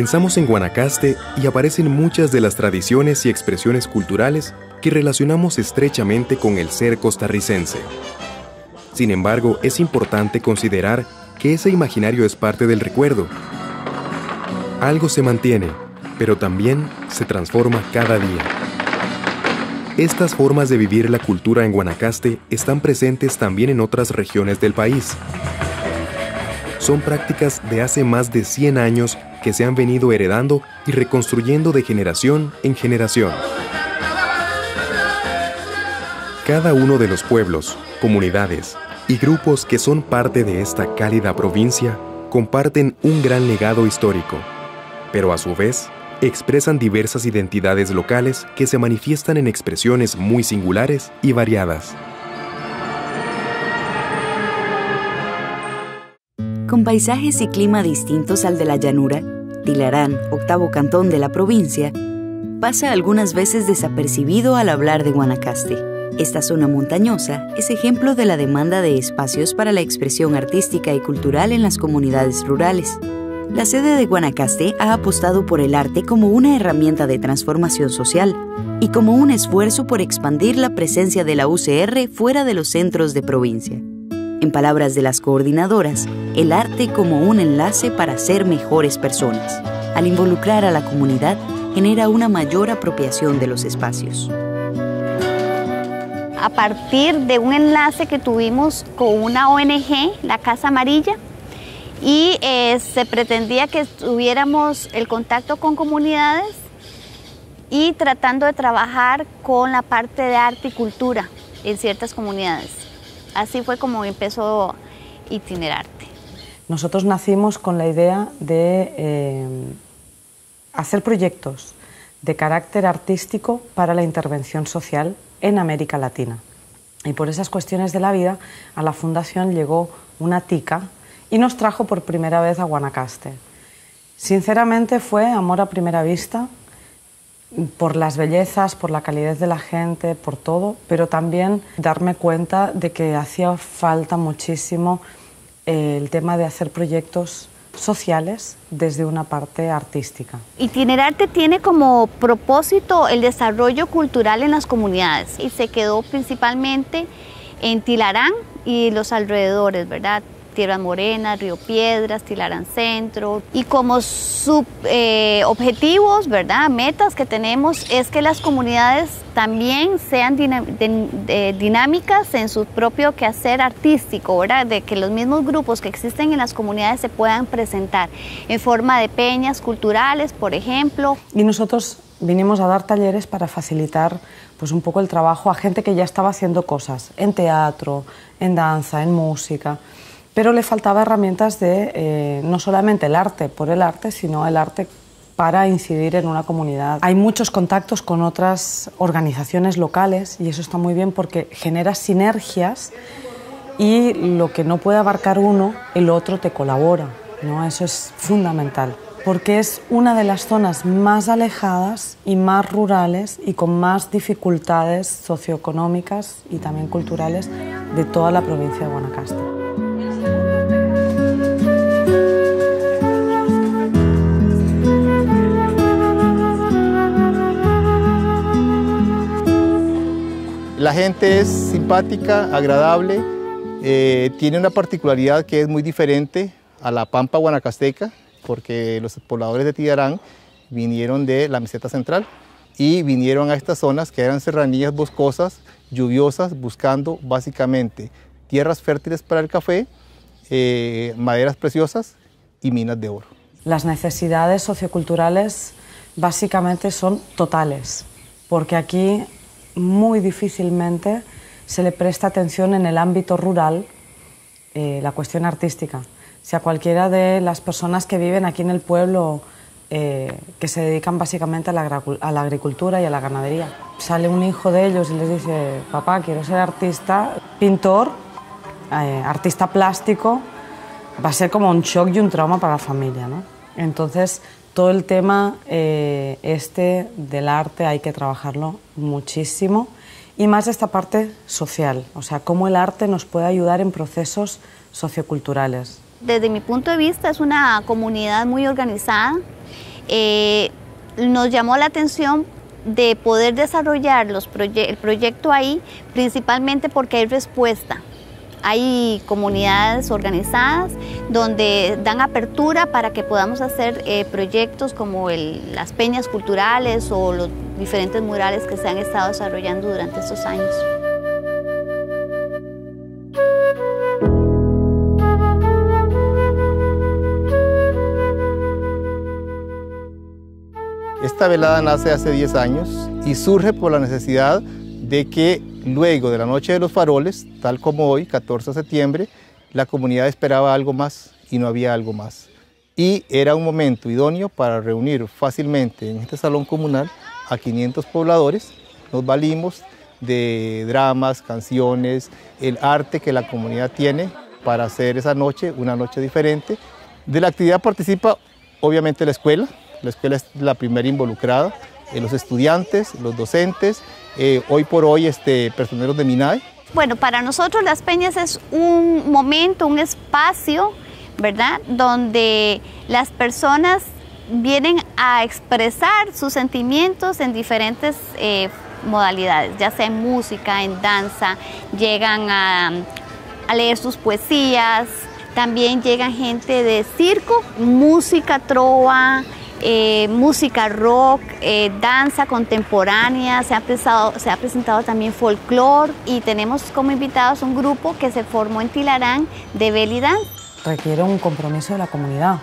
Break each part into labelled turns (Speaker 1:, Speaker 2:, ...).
Speaker 1: Pensamos en Guanacaste y aparecen muchas de las tradiciones y expresiones culturales que relacionamos estrechamente con el ser costarricense. Sin embargo, es importante considerar que ese imaginario es parte del recuerdo. Algo se mantiene, pero también se transforma cada día. Estas formas de vivir la cultura en Guanacaste están presentes también en otras regiones del país. Son prácticas de hace más de 100 años que se han venido heredando y reconstruyendo de generación en generación. Cada uno de los pueblos, comunidades y grupos que son parte de esta cálida provincia comparten un gran legado histórico, pero a su vez expresan diversas identidades locales que se manifiestan en expresiones muy singulares y variadas.
Speaker 2: Con paisajes y clima distintos al de la llanura, Tilarán, octavo cantón de la provincia, pasa algunas veces desapercibido al hablar de Guanacaste. Esta zona montañosa es ejemplo de la demanda de espacios para la expresión artística y cultural en las comunidades rurales. La sede de Guanacaste ha apostado por el arte como una herramienta de transformación social y como un esfuerzo por expandir la presencia de la UCR fuera de los centros de provincia. En palabras de las coordinadoras, el arte como un enlace para ser mejores personas. Al involucrar a la comunidad, genera una mayor apropiación de los espacios.
Speaker 3: A partir de un enlace que tuvimos con una ONG, la Casa Amarilla, y se pretendía que tuviéramos el contacto con comunidades y tratando de trabajar con la parte de arte y cultura en ciertas comunidades. Así fue como empezó Itinerarte.
Speaker 4: Nosotros nacimos con la idea de hacer proyectos de carácter artístico para la intervención social en América Latina. Y por esas cuestiones de la vida, a la Fundación llegó una tica y nos trajo por primera vez a Guanacaste. Sinceramente fue amor a primera vista, por las bellezas, por la calidez de la gente, por todo, pero también darme cuenta de que hacía falta muchísimo el tema de hacer proyectos sociales desde una parte artística.
Speaker 3: Itinerarte tiene como propósito el desarrollo cultural en las comunidades y se quedó principalmente en Tilarán y los alrededores, ¿verdad? Tierras Morenas, Río Piedras, Tilarán Centro. Y como objetivos, ¿verdad? Metas que tenemos es que las comunidades también sean dinámicas en su propio quehacer artístico, ¿verdad? De que los mismos grupos que existen en las comunidades se puedan presentar en forma de peñas culturales, por ejemplo.
Speaker 4: Y nosotros vinimos a dar talleres para facilitar pues, un poco el trabajo a gente que ya estaba haciendo cosas en teatro, en danza, en música, pero le faltaba herramientas de no solamente el arte por el arte, sino el arte para incidir en una comunidad. Hay muchos contactos con otras organizaciones locales y eso está muy bien porque genera sinergias y lo que no puede abarcar uno, el otro te colabora, ¿no? Eso es fundamental, porque es una de las zonas más alejadas y más rurales y con más dificultades socioeconómicas y también culturales de toda la provincia de Guanacaste.
Speaker 5: La gente es simpática, agradable, tiene una particularidad que es muy diferente a la pampa guanacasteca, porque los pobladores de Tilarán vinieron de la meseta central y vinieron a estas zonas que eran serranías boscosas, lluviosas, buscando básicamente tierras fértiles para el café, maderas preciosas y minas de oro.
Speaker 4: Las necesidades socioculturales básicamente son totales, porque aquí muy difícilmente se le presta atención en el ámbito rural la cuestión artística. Si a cualquiera de las personas que viven aquí en el pueblo que se dedican básicamente a la agricultura y a la ganadería, sale un hijo de ellos y les dice: papá, quiero ser artista, pintor, artista plástico, va a ser como un shock y un trauma para la familia, ¿no? Entonces, todo el tema del arte hay que trabajarlo muchísimo y más esta parte social, o sea, cómo el arte nos puede ayudar en procesos socioculturales.
Speaker 3: Desde mi punto de vista es una comunidad muy organizada nos llamó la atención de poder desarrollar el proyecto ahí, principalmente porque hay respuesta. Hay comunidades organizadas donde dan apertura para que podamos hacer proyectos como las peñas culturales o los diferentes murales que se han estado desarrollando durante estos años.
Speaker 5: Esta velada nace hace 10 años y surge por la necesidad de que luego de la Noche de los Faroles, tal como hoy, 14 de septiembre, la comunidad esperaba algo más y no había algo más. Y era un momento idóneo para reunir fácilmente en este salón comunal a 500 pobladores. Nos valimos de dramas, canciones, el arte que la comunidad tiene para hacer esa noche una noche diferente. De la actividad participa obviamente la escuela. La escuela es la primera involucrada, los estudiantes, los docentes, hoy por hoy personeros de MINAE.
Speaker 3: Bueno, para nosotros las peñas es un momento, un espacio, ¿verdad?, donde las personas vienen a expresar sus sentimientos en diferentes modalidades, ya sea en música, en danza, llegan a leer sus poesías, también llegan gente de circo, música trova, música rock, danza contemporánea, se ha presentado también folclore y tenemos como invitados un grupo que se formó en Tilarán de belly dance.
Speaker 4: Requiere un compromiso de la comunidad.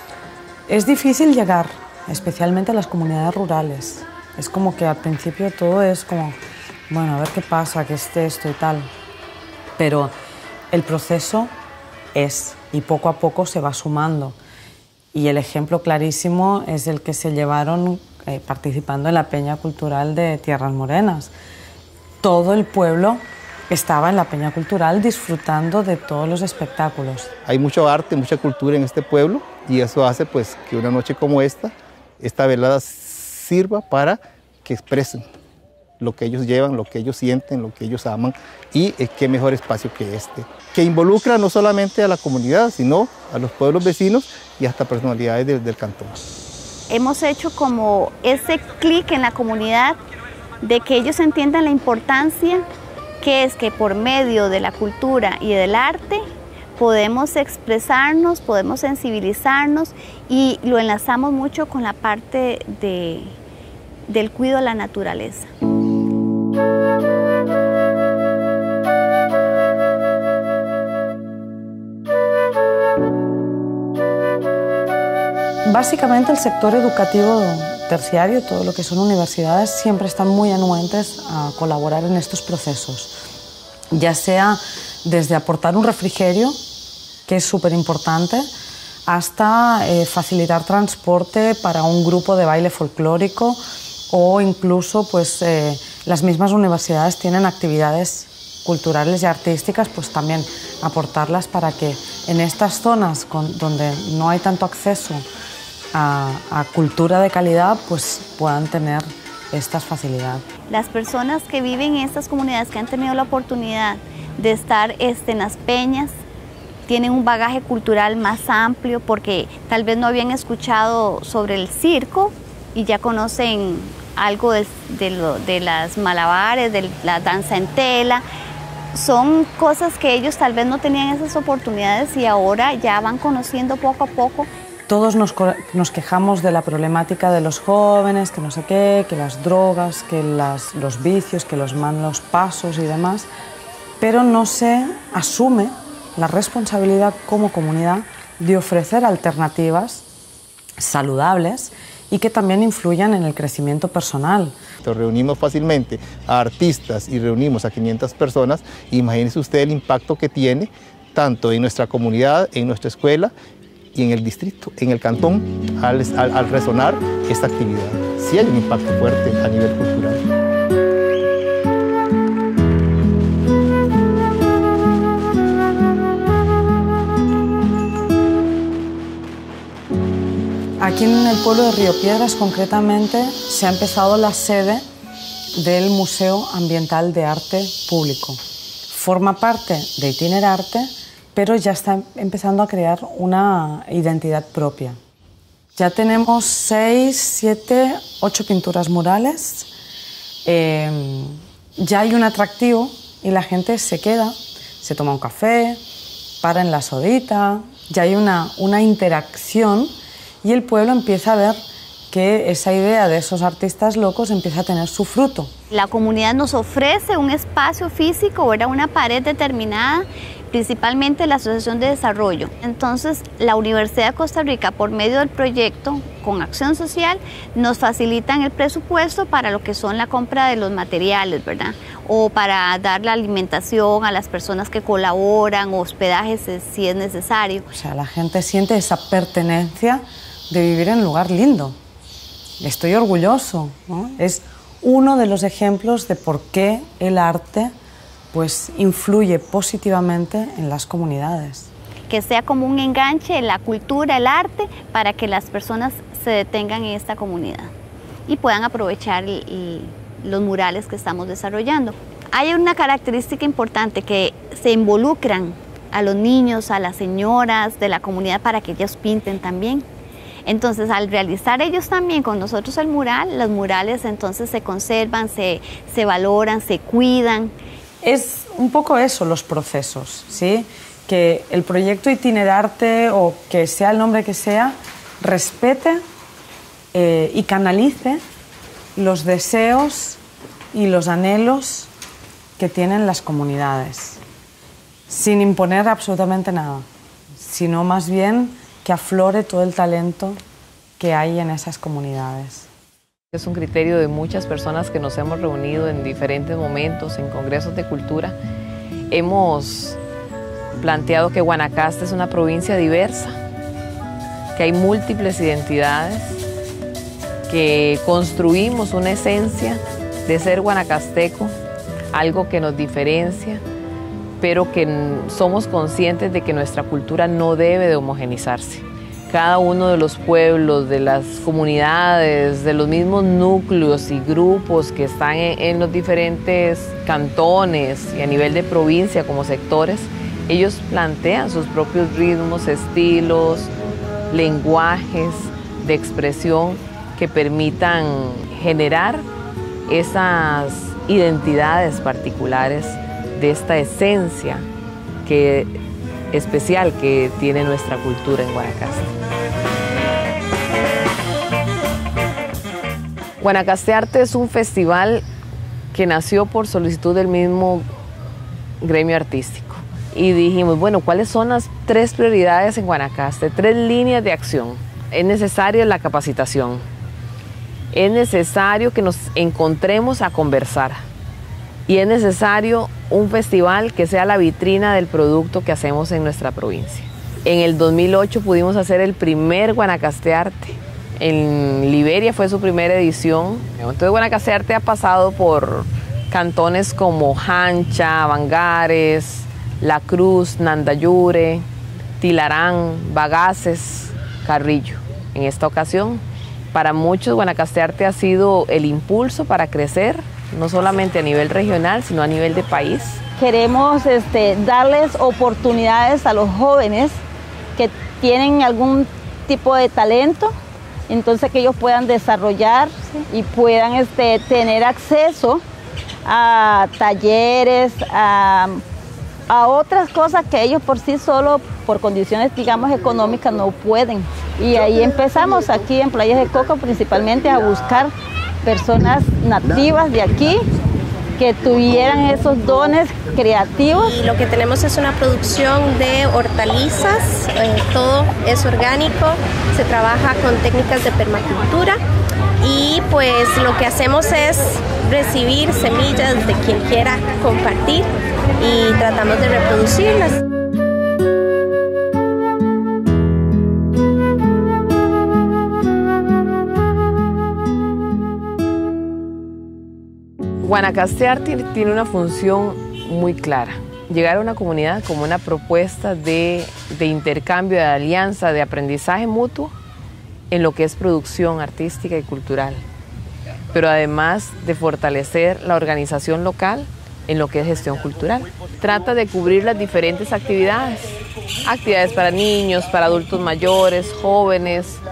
Speaker 4: Es difícil llegar, especialmente a las comunidades rurales. Es como que al principio todo es como, bueno, a ver qué pasa, que esté esto y tal. Pero el proceso y poco a poco se va sumando. Y el ejemplo clarísimo es el que se llevaron participando en la Peña Cultural de Tierras Morenas. Todo el pueblo estaba en la Peña Cultural disfrutando de todos los espectáculos.
Speaker 5: Hay mucho arte, mucha cultura en este pueblo y eso hace pues, que una noche como esta velada sirva para que expresen lo que ellos llevan, lo que ellos sienten, lo que ellos aman y qué mejor espacio que este, que involucra no solamente a la comunidad, sino a los pueblos vecinos y hasta personalidades del cantón.
Speaker 3: Hemos hecho como ese clic en la comunidad de que ellos entiendan la importancia que es que por medio de la cultura y del arte podemos expresarnos, podemos sensibilizarnos y lo enlazamos mucho con la parte del cuidado de la naturaleza.
Speaker 4: Básicamente el sector educativo terciario, todo lo que son universidades, siempre están muy anuentes a colaborar en estos procesos, ya sea desde aportar un refrigerio, que es súper importante, hasta facilitar transporte para un grupo de baile folclórico o incluso pues, las mismas universidades tienen actividades culturales y artísticas, pues también aportarlas para que en estas zonas donde no hay tanto acceso a cultura de calidad, pues puedan tener estas facilidades.
Speaker 3: Las personas que viven en estas comunidades, que han tenido la oportunidad de estar en las peñas, tienen un bagaje cultural más amplio porque tal vez no habían escuchado sobre el circo y ya conocen algo de las malabares, de la danza en tela. Son cosas que ellos tal vez no tenían esas oportunidades y ahora ya van conociendo poco a poco.
Speaker 4: Todos nos quejamos de la problemática de los jóvenes, que no sé qué, que las drogas, que los vicios, que los malos pasos y demás, pero no se asume la responsabilidad como comunidad de ofrecer alternativas saludables y que también influyan en el crecimiento personal.
Speaker 5: Reunimos fácilmente a artistas y reunimos a 500 personas, imagínense usted el impacto que tiene tanto en nuestra comunidad, en nuestra escuela y en el distrito, en el cantón, al resonar esta actividad. Sí hay un impacto fuerte a nivel cultural.
Speaker 4: Aquí en el pueblo de Río Piedras, concretamente, se ha empezado la sede del Museo Ambiental de Arte Público. Forma parte de Itinerarte, pero ya está empezando a crear una identidad propia. Ya tenemos 6, 7, 8 pinturas murales. Ya hay un atractivo y la gente se queda, se toma un café, para en la sodita, ya hay una interacción y el pueblo empieza a ver que esa idea de esos artistas locos empieza a tener su fruto.
Speaker 3: La comunidad nos ofrece un espacio físico, ¿verdad? Una pared determinada, principalmente la Asociación de Desarrollo. Entonces, la Universidad de Costa Rica, por medio del proyecto, con Acción Social, nos facilitan el presupuesto para lo que son la compra de los materiales, ¿verdad? O para dar la alimentación a las personas que colaboran, o hospedajes si es necesario.
Speaker 4: O sea, la gente siente esa pertenencia de vivir en un lugar lindo. Estoy orgulloso, ¿no? Es uno de los ejemplos de por qué el arte pues influye positivamente en las comunidades.
Speaker 3: Que sea como un enganche en la cultura, el arte, para que las personas se detengan en esta comunidad y puedan aprovechar los murales que estamos desarrollando. Hay una característica importante, que se involucran a los niños, a las señoras de la comunidad para que ellos pinten también. Entonces, al realizar ellos también con nosotros el mural, los murales entonces se conservan, se valoran, se cuidan.
Speaker 4: Es un poco eso, los procesos, ¿sí? Que el proyecto itinerarte, o que sea el nombre que sea, respete y canalice los deseos y los anhelos que tienen las comunidades, sin imponer absolutamente nada, sino más bien que aflore todo el talento que hay en esas comunidades.
Speaker 6: Es un criterio de muchas personas que nos hemos reunido en diferentes momentos, en congresos de cultura. Hemos planteado que Guanacaste es una provincia diversa, que hay múltiples identidades, que construimos una esencia de ser guanacasteco, algo que nos diferencia, pero que somos conscientes de que nuestra cultura no debe de homogenizarse. Cada uno de los pueblos, de las comunidades, de los mismos núcleos y grupos que están en los diferentes cantones y a nivel de provincia como sectores, ellos plantean sus propios ritmos, estilos, lenguajes de expresión que permitan generar esas identidades particulares de esta esencia especial que tiene nuestra cultura en Guanacaste. Guanacaste Arte es un festival que nació por solicitud del mismo gremio artístico. Y dijimos, bueno, ¿cuáles son las 3 prioridades en Guanacaste? 3 líneas de acción. Es necesaria la capacitación. Es necesario que nos encontremos a conversar. Y es necesario un festival que sea la vitrina del producto que hacemos en nuestra provincia. En el 2008 pudimos hacer el primer Guanacaste Arte. En Liberia fue su primera edición. Entonces Guanacaste Arte ha pasado por cantones como Hancha, Bangares, La Cruz, Nandayure, Tilarán, Bagaces, Carrillo. En esta ocasión, para muchos Guanacaste Arte ha sido el impulso para crecer, no solamente a nivel regional, sino a nivel de país.
Speaker 7: Queremos darles oportunidades a los jóvenes que tienen algún tipo de talento, entonces que ellos puedan desarrollarse y puedan tener acceso a talleres, a otras cosas que ellos por sí solo, por condiciones, digamos, económicas, no pueden. Y ahí empezamos aquí en Playas de Coco principalmente a buscar personas nativas de aquí que tuvieran esos dones creativos.
Speaker 8: Y lo que tenemos es una producción de hortalizas, todo es orgánico, se trabaja con técnicas de permacultura y pues lo que hacemos es recibir semillas de quien quiera compartir y tratamos de reproducirlas.
Speaker 6: Guanacaste Arte tiene una función muy clara. Llegar a una comunidad como una propuesta de intercambio, de alianza, de aprendizaje mutuo en lo que es producción artística y cultural, pero además de fortalecer la organización local en lo que es gestión cultural. Trata de cubrir las diferentes actividades para niños, para adultos mayores, jóvenes,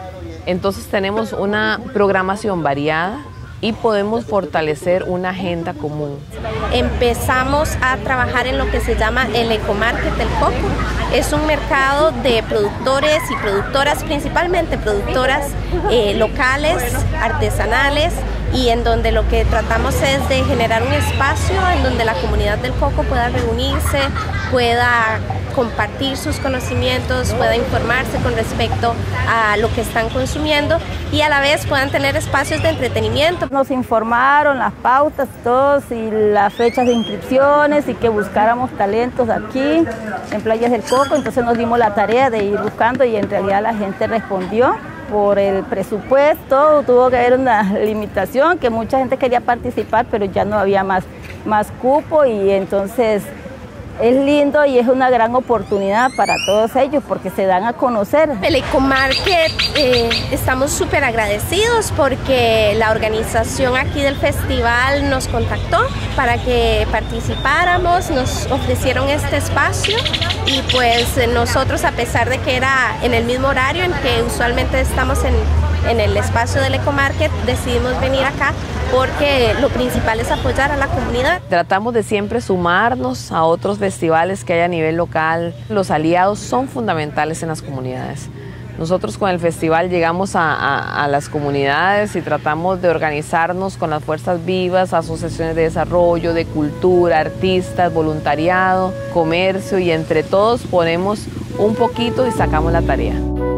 Speaker 6: Entonces tenemos una programación variada y podemos fortalecer una agenda común.
Speaker 8: Empezamos a trabajar en lo que se llama el ecomarket del coco. Es un mercado de productores y productoras, principalmente productoras locales, artesanales, y en donde lo que tratamos es de generar un espacio en donde la comunidad del coco pueda reunirse, pueda compartir sus conocimientos, pueda informarse con respecto a lo que están consumiendo y a la vez puedan tener espacios de entretenimiento.
Speaker 7: Nos informaron las pautas todos y las fechas de inscripciones y que buscáramos talentos aquí en Playas del Coco, entonces nos dimos la tarea de ir buscando y en realidad la gente respondió. Por el presupuesto tuvo que haber una limitación, que mucha gente quería participar, pero ya no había más cupo y entonces es lindo y es una gran oportunidad para todos ellos porque se dan a conocer.
Speaker 8: El Ecomarket estamos súper agradecidos porque la organización aquí del festival nos contactó para que participáramos, nos ofrecieron este espacio y pues nosotros, a pesar de que era en el mismo horario en que usualmente estamos en el espacio del Ecomarket, decidimos venir acá porque lo principal es apoyar a la comunidad.
Speaker 6: Tratamos de siempre sumarnos a otros festivales que hay a nivel local. Los aliados son fundamentales en las comunidades. Nosotros con el festival llegamos a las comunidades y tratamos de organizarnos con las fuerzas vivas, asociaciones de desarrollo, de cultura, artistas, voluntariado, comercio, y entre todos ponemos un poquito y sacamos la tarea.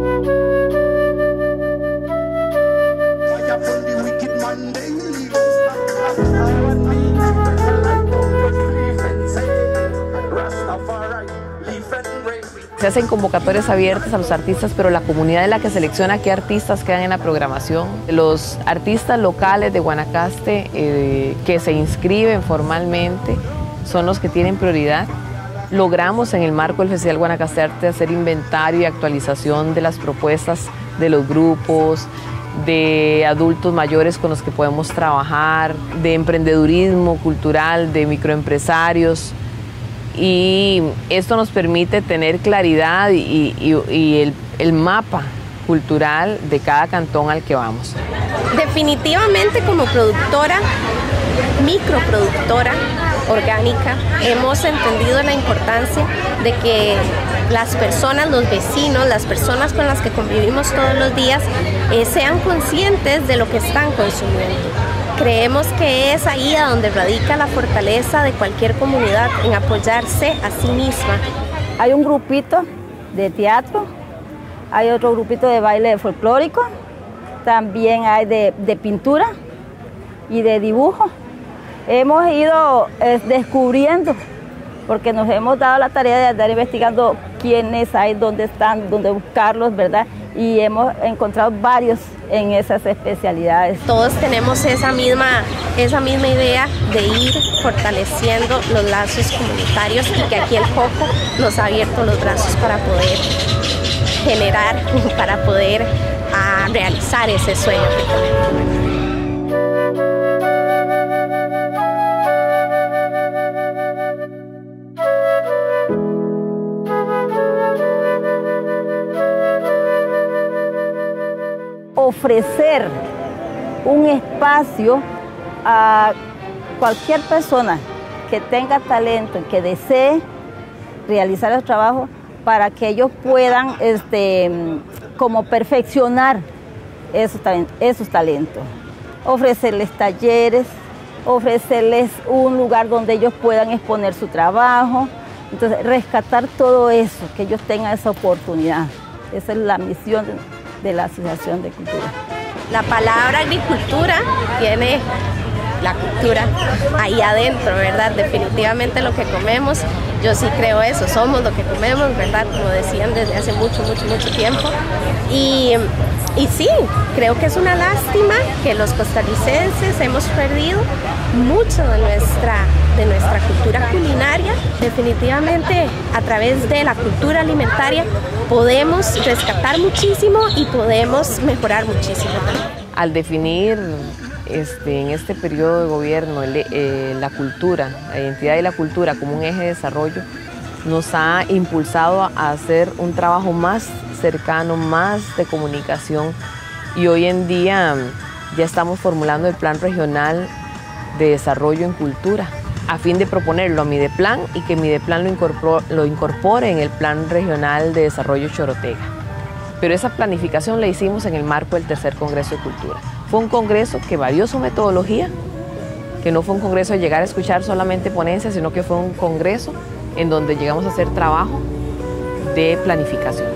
Speaker 6: Se hacen convocatorias abiertas a los artistas, pero la comunidad es la que selecciona qué artistas quedan en la programación. Los artistas locales de Guanacaste que se inscriben formalmente son los que tienen prioridad. Logramos en el marco del Festival Guanacaste Arte hacer inventario y actualización de las propuestas de los grupos, de adultos mayores con los que podemos trabajar, de emprendedurismo cultural, de microempresarios. Y esto nos permite tener claridad y el mapa cultural de cada cantón al que vamos.
Speaker 8: Definitivamente como productora, microproductora orgánica, hemos entendido la importancia de que las personas, los vecinos, las personas con las que convivimos todos los días, sean conscientes de lo que están consumiendo. Creemos que es ahí a donde radica la fortaleza de cualquier comunidad, en apoyarse a sí misma.
Speaker 7: Hay un grupito de teatro, hay otro grupito de baile folclórico, también hay de pintura y de dibujo. Hemos ido descubriendo, porque nos hemos dado la tarea de andar investigando quiénes hay, dónde están, dónde buscarlos, ¿verdad? Y hemos encontrado varios en esas especialidades.
Speaker 8: Todos tenemos esa misma idea de ir fortaleciendo los lazos comunitarios y que aquí el Coco nos ha abierto los brazos para poder generar, para poder realizar ese sueño que tenemos.
Speaker 7: Ofrecer un espacio a cualquier persona que tenga talento, que desee realizar el trabajo, para que ellos puedan como perfeccionar esos talentos. Ofrecerles talleres, ofrecerles un lugar donde ellos puedan exponer su trabajo. Entonces, rescatar todo eso, que ellos tengan esa oportunidad. Esa es la misión de la Asociación de Cultura.
Speaker 8: La palabra agricultura tiene la cultura ahí adentro, ¿verdad? Definitivamente lo que comemos, yo sí creo eso, somos lo que comemos, ¿verdad? Como decían desde hace mucho tiempo. Y sí, creo que es una lástima que los costarricenses hemos perdido mucho de nuestra cultura culinaria. Definitivamente a través de la cultura alimentaria podemos rescatar muchísimo y podemos mejorar muchísimo.
Speaker 6: Al definir en este periodo de gobierno la cultura, la identidad y la cultura como un eje de desarrollo, nos ha impulsado a hacer un trabajo más cercano, más de comunicación y hoy en día ya estamos formulando el Plan Regional de Desarrollo en Cultura a fin de proponerlo a Mideplan y que Mideplan lo incorpore en el Plan Regional de Desarrollo Chorotega. Pero esa planificación la hicimos en el marco del tercer Congreso de Cultura. Fue un congreso que varió su metodología, que no fue un congreso de llegar a escuchar solamente ponencias, sino que fue un congreso en donde llegamos a hacer trabajo de planificación.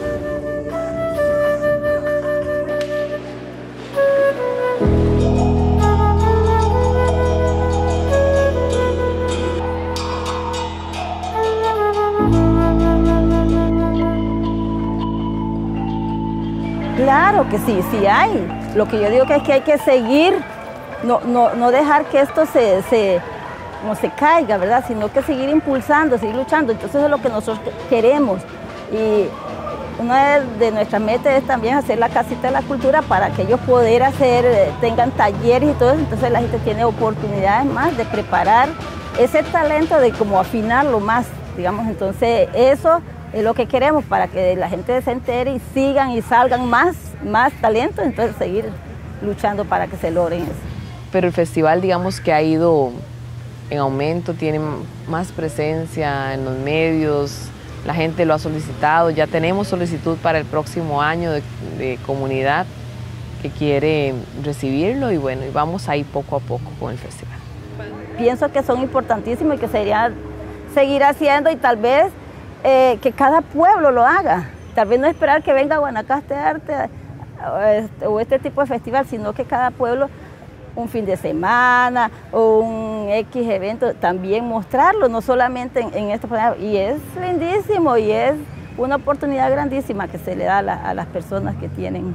Speaker 7: Claro que sí, sí hay. Lo que yo digo que es que hay que seguir, no dejar que esto no se caiga, ¿verdad? Sino que seguir impulsando, seguir luchando. Entonces eso es lo que nosotros queremos. Y una de nuestras metas es también hacer la casita de la cultura para que ellos puedan tengan talleres y todo eso. Entonces la gente tiene oportunidades más de preparar ese talento, de como afinarlo más, digamos. Entonces eso es lo que queremos para que la gente se entere y sigan y salgan más talentos, entonces seguir luchando para que se logren eso.
Speaker 6: Pero el festival, digamos que ha ido en aumento, tiene más presencia en los medios, la gente lo ha solicitado, ya tenemos solicitud para el próximo año de comunidad que quiere recibirlo y bueno, y vamos ahí poco a poco con el festival.
Speaker 7: Pienso que son importantísimos y que sería seguir haciendo y tal vez que cada pueblo lo haga. Tal vez no esperar que venga Guanacaste Arte o este tipo de festival, sino que cada pueblo, un fin de semana o un X evento, también mostrarlo, no solamente en este programa. Y es lindísimo y es una oportunidad grandísima que se le da a las personas que tienen.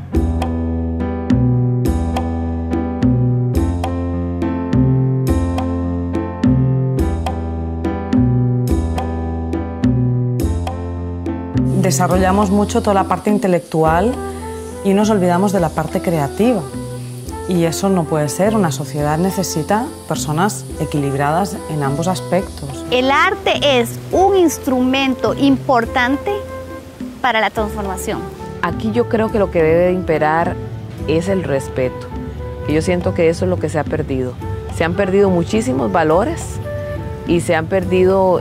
Speaker 4: Desarrollamos mucho toda la parte intelectual y nos olvidamos de la parte creativa. Y eso no puede ser. Una sociedad necesita personas equilibradas en ambos aspectos.
Speaker 3: El arte es un instrumento importante para la transformación.
Speaker 6: Aquí yo creo que lo que debe digimperar es el respeto. Y yo siento que eso es lo que se ha perdido. Se han perdido muchísimos valores y se han perdido,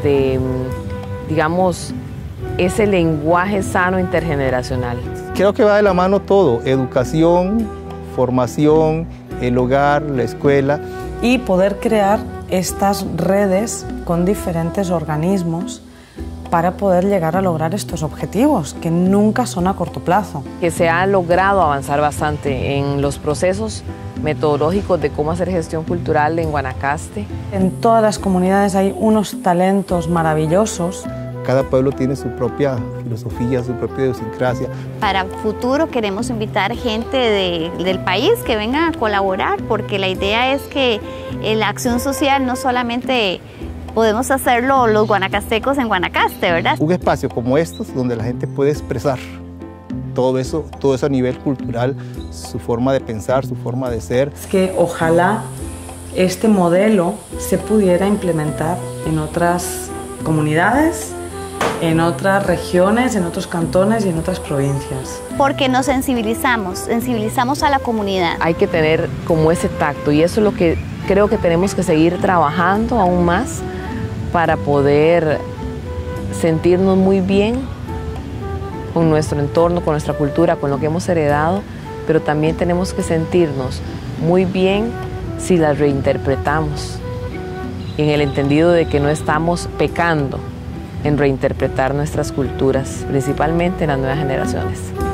Speaker 6: digamos, ese lenguaje sano intergeneracional.
Speaker 5: Creo que va de la mano todo, educación, formación, el hogar, la escuela.
Speaker 4: Y poder crear estas redes con diferentes organismos para poder llegar a lograr estos objetivos, que nunca son a corto plazo.
Speaker 6: Que se ha logrado avanzar bastante en los procesos metodológicos de cómo hacer gestión cultural en Guanacaste.
Speaker 4: En todas las comunidades hay unos talentos maravillosos.
Speaker 5: Cada pueblo tiene su propia filosofía, su propia idiosincrasia.
Speaker 3: Para futuro queremos invitar gente del país que venga a colaborar, porque la idea es que la acción social no solamente podemos hacerlo los guanacastecos en Guanacaste, ¿verdad?
Speaker 5: Un espacio como estos donde la gente puede expresar todo eso a nivel cultural, su forma de pensar, su forma de ser.
Speaker 4: Es que ojalá este modelo se pudiera implementar en otras comunidades, en otras regiones, en otros cantones y en otras provincias.
Speaker 3: Porque nos sensibilizamos a la comunidad.
Speaker 6: Hay que tener como ese tacto y eso es lo que creo que tenemos que seguir trabajando aún más para poder sentirnos muy bien con nuestro entorno, con nuestra cultura, con lo que hemos heredado, pero también tenemos que sentirnos muy bien si las reinterpretamos, en el entendido de que no estamos pecando en reinterpretar nuestras culturas, principalmente en las nuevas generaciones.